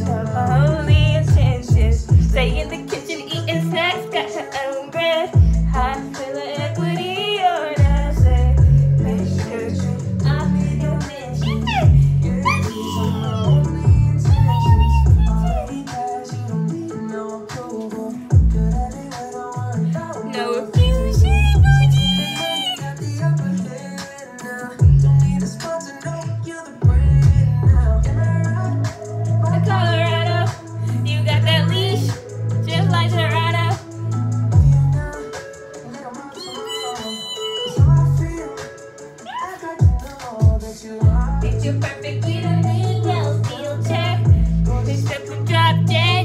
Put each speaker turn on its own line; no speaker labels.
Only intentions. Stay in the kitchen eating snacks, got her own bread. High feel of equity on us. Make sure I'm in your mission. No refusing, Colorado, you got that leash, just like Gerardo. Picture perfect with a little field check. Except we drop dead.